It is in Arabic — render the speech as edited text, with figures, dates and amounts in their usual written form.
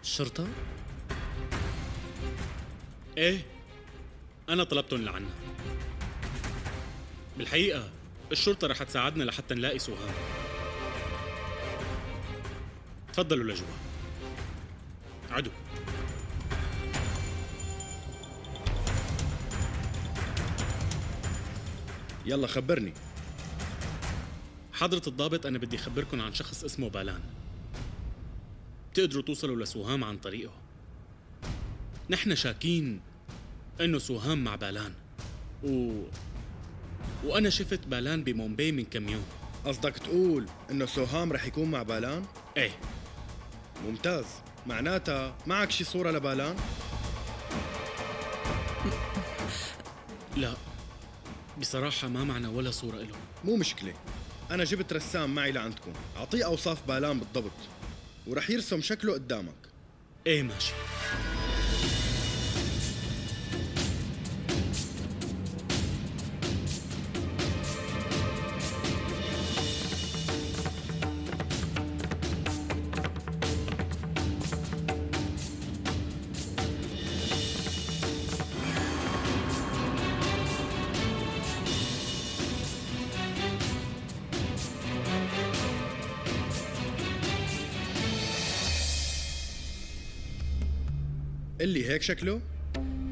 الشرطة؟ ايه، أنا طلبتهم لعنا. بالحقيقة الشرطة رح تساعدنا لحتى نلاقي سوهام. تفضلوا لجوا. عدوا. يلا خبرني. حضرة الضابط، أنا بدي أخبركن عن شخص اسمه بالان. بتقدروا توصلوا لسوهام عن طريقه. نحن شاكين إنه سوهام مع بالان وأنا شفت بالان بمومباي من كم يوم. قصدك تقول إنه سوهام رح يكون مع بالان؟ إيه. ممتاز، معناتها معك شي صورة لبالان؟ لا، بصراحة ما معنا ولا صورة إله. مو مشكلة، أنا جبت رسام معي لعندكم، أعطيه أوصاف بالان بالضبط ورح يرسم شكله قدامك. إيه ماشي. اللي هيك شكله؟